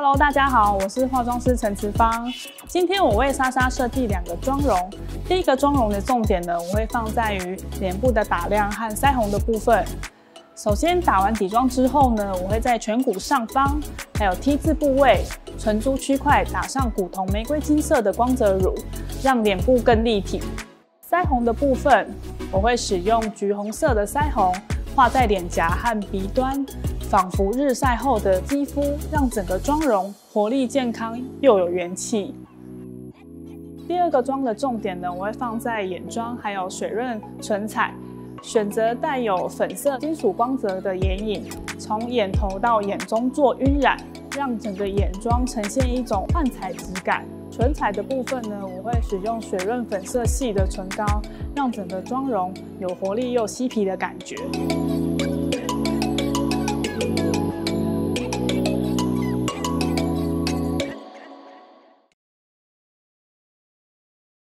Hello， 大家好，我是化妆师陈慈芳。今天我为莎莎设计2个妆容。第一个妆容的重点呢，我会放在于脸部的打亮和腮红的部分。首先打完底妆之后呢，我会在颧骨上方，还有 T 字部位、唇珠区块打上古铜玫瑰金色的光泽乳，让脸部更立体。腮红的部分，我会使用橘红色的腮红画在脸颊和鼻端。仿佛日晒后的肌肤，让整个妆容活力健康又有元气。第二个妆的重点呢，我会放在眼妆还有水润唇彩，选择带有粉色金属光泽的眼影，从眼头到眼中做晕染，让整个眼妆呈现一种幻彩质感。唇彩的部分呢，我会使用水润粉色系的唇膏，让整个妆容有活力又嬉皮的感觉。